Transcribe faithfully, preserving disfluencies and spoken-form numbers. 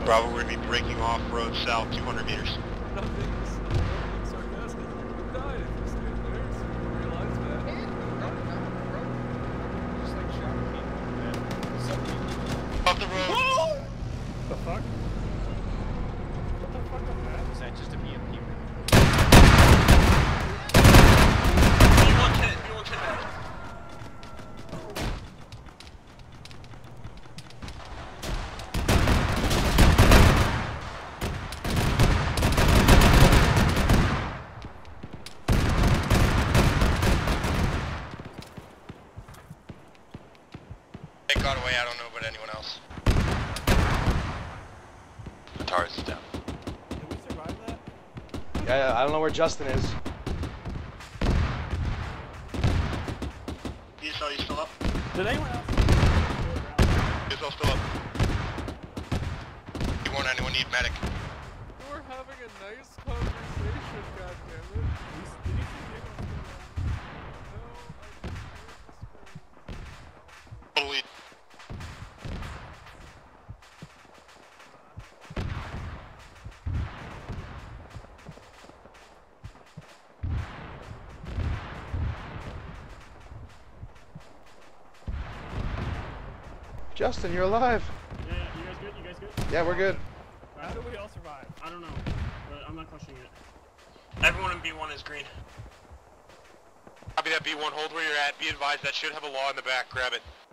Bravo, we're going to be breaking off road south two hundred meters. Nothing's, nothing's sarcastic. You died if you stayed there, so you realize that. No, no, bro. Just like shot people. Man. Something. Off the road. What the fuck? What the fuck was that? Is that just a B M P? B one ten, B one ten back. They got away, I don't know about anyone else. Tars is down. Did we survive that? Yeah, I don't know where Justin is. You still, you still up? Did anyone else? You're still, still up. You want anyone need medic? We're having a nice conversation, goddammit. Did you see Nick? No, I Total lead. Justin, you're alive. Yeah, yeah, you guys good? You guys good? Yeah, we're good. How did we all survive? I don't know, but I'm not questioning it. Everyone in B one is green. Copy that B one, hold where you're at. Be advised that should have a law in the back, grab it.